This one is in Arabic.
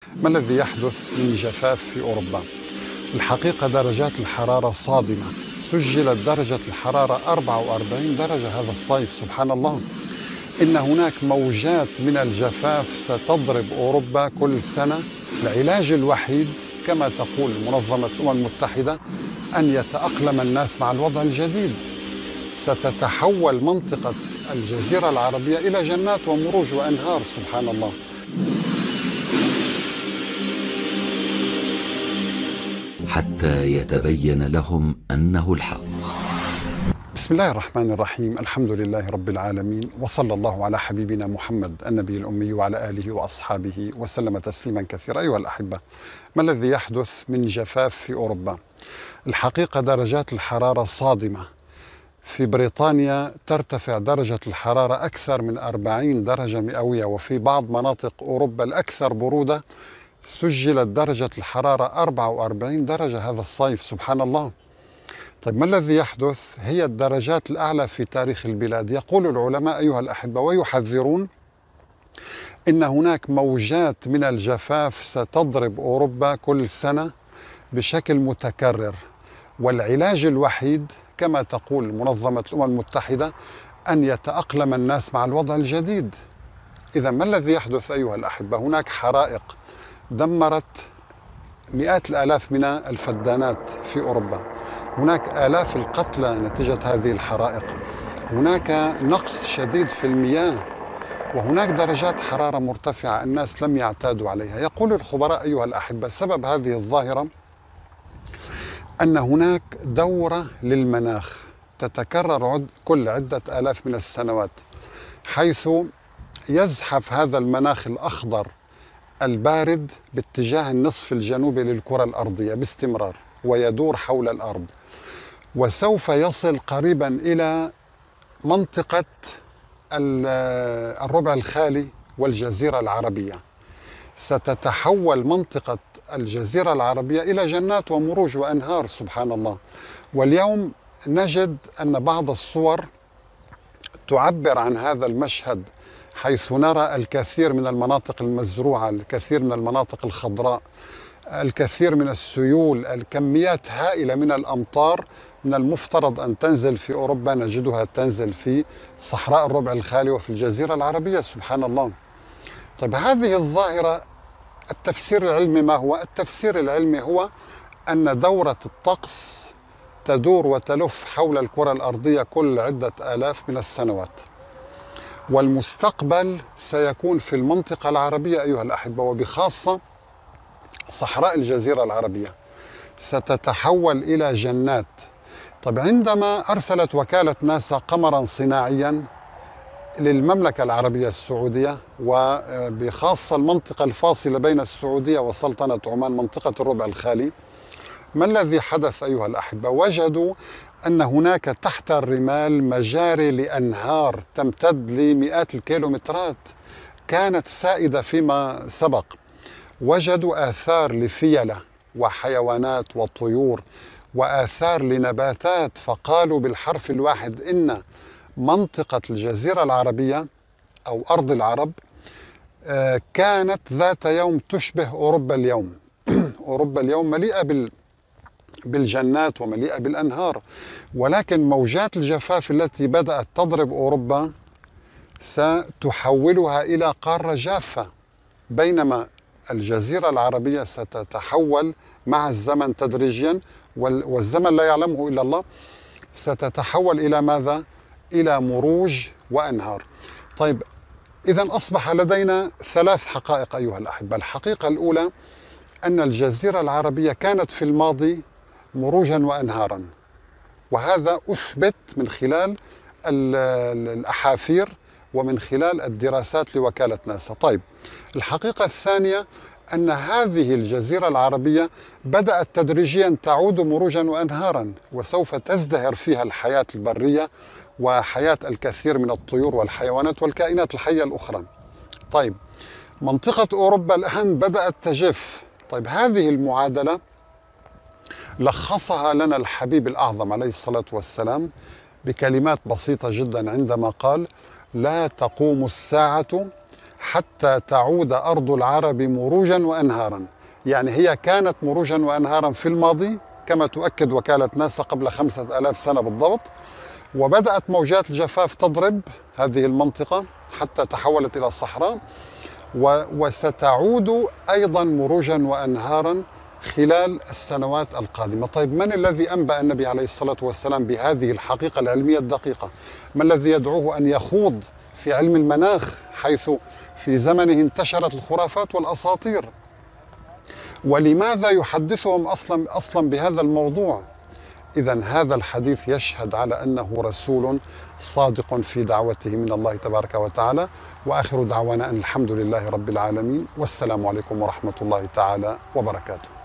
ما الذي يحدث من جفاف في أوروبا؟ الحقيقة درجات الحرارة صادمة. سجلت درجة الحرارة 44 درجة هذا الصيف، سبحان الله. إن هناك موجات من الجفاف ستضرب أوروبا كل سنة. العلاج الوحيد كما تقول منظمة الأمم المتحدة أن يتأقلم الناس مع الوضع الجديد. ستتحول منطقة الجزيرة العربية إلى جنات ومروج وأنهار، سبحان الله. حتى يتبين لهم أنه الحق. بسم الله الرحمن الرحيم، الحمد لله رب العالمين، وصلى الله على حبيبنا محمد النبي الأمي وعلى آله وأصحابه وسلم تسليما كثيرا. أيها الأحبة، ما الذي يحدث من جفاف في أوروبا؟ الحقيقة درجات الحرارة صادمة. في بريطانيا ترتفع درجة الحرارة أكثر من 40 درجة مئوية، وفي بعض مناطق أوروبا الأكثر برودة سجلت درجة الحرارة 44 درجة هذا الصيف، سبحان الله. طيب ما الذي يحدث؟ هي الدرجات الأعلى في تاريخ البلاد. يقول العلماء أيها الأحبة ويحذرون إن هناك موجات من الجفاف ستضرب أوروبا كل سنة بشكل متكرر، والعلاج الوحيد كما تقول منظمة الأمم المتحدة أن يتأقلم الناس مع الوضع الجديد. إذا ما الذي يحدث أيها الأحبة؟ هناك حرائق دمرت مئات الآلاف من الفدانات في أوروبا، هناك آلاف القتلى نتيجة هذه الحرائق، هناك نقص شديد في المياه، وهناك درجات حرارة مرتفعة الناس لم يعتادوا عليها. يقول الخبراء أيها الأحبة سبب هذه الظاهرة أن هناك دورة للمناخ تتكرر كل عدة آلاف من السنوات، حيث يزحف هذا المناخ الأخضر البارد باتجاه النصف الجنوبي للكرة الأرضية باستمرار ويدور حول الأرض، وسوف يصل قريبا إلى منطقة الربع الخالي والجزيرة العربية. ستتحول منطقة الجزيرة العربية إلى جنات ومروج وأنهار، سبحان الله. واليوم نجد أن بعض الصور تعبر عن هذا المشهد، حيث نرى الكثير من المناطق المزروعة، الكثير من المناطق الخضراء، الكثير من السيول، الكميات هائلة من الأمطار من المفترض أن تنزل في أوروبا نجدها تنزل في صحراء الربع الخالي وفي الجزيرة العربية، سبحان الله. طيب هذه الظاهرة التفسير العلمي ما هو؟ التفسير العلمي هو أن دورة الطقس تدور وتلف حول الكرة الأرضية كل عدة آلاف من السنوات، والمستقبل سيكون في المنطقة العربية أيها الأحبة، وبخاصة صحراء الجزيرة العربية ستتحول إلى جنات. طيب عندما أرسلت وكالة ناسا قمرا صناعيا للمملكة العربية السعودية، وبخاصة المنطقة الفاصلة بين السعودية وسلطنة عمان منطقة الربع الخالي، ما الذي حدث أيها الأحبة؟ وجدوا أن هناك تحت الرمال مجاري لأنهار تمتد لمئات الكيلومترات كانت سائدة فيما سبق. وجدوا آثار لفيلة وحيوانات وطيور وآثار لنباتات، فقالوا بالحرف الواحد إن منطقة الجزيرة العربية أو أرض العرب كانت ذات يوم تشبه أوروبا اليوم. أوروبا اليوم مليئة بالجنات ومليئة بالأنهار، ولكن موجات الجفاف التي بدأت تضرب أوروبا ستحولها إلى قارة جافة، بينما الجزيرة العربية ستتحول مع الزمن تدريجيا، والزمن لا يعلمه إلا الله، ستتحول إلى ماذا؟ إلى مروج وأنهار. طيب إذن أصبح لدينا ثلاث حقائق أيها الأحبة. الحقيقة الأولى أن الجزيرة العربية كانت في الماضي مروجا وأنهارا، وهذا أثبت من خلال الأحافير ومن خلال الدراسات لوكالة ناسا. طيب الحقيقة الثانية أن هذه الجزيرة العربية بدأت تدريجيا تعود مروجا وأنهارا، وسوف تزدهر فيها الحياة البرية وحياة الكثير من الطيور والحيوانات والكائنات الحية الأخرى. طيب منطقة أوروبا الآن بدأت تجف. طيب هذه المعادلة لخصها لنا الحبيب الأعظم عليه الصلاة والسلام بكلمات بسيطة جدا عندما قال: لا تقوم الساعة حتى تعود أرض العرب مروجا وأنهارا. يعني هي كانت مروجا وأنهارا في الماضي كما تؤكد وكالة ناسا قبل 5000 سنة بالضبط، وبدأت موجات الجفاف تضرب هذه المنطقة حتى تحولت إلى صحراء، وستعود أيضا مروجا وأنهارا خلال السنوات القادمة. طيب من الذي أنبأ النبي عليه الصلاة والسلام بهذه الحقيقة العلمية الدقيقة؟ ما الذي يدعوه أن يخوض في علم المناخ حيث في زمنه انتشرت الخرافات والأساطير؟ ولماذا يحدثهم أصلا بهذا الموضوع؟ إذن هذا الحديث يشهد على أنه رسول صادق في دعوته من الله تبارك وتعالى. وآخر دعوانا أن الحمد لله رب العالمين، والسلام عليكم ورحمة الله تعالى وبركاته.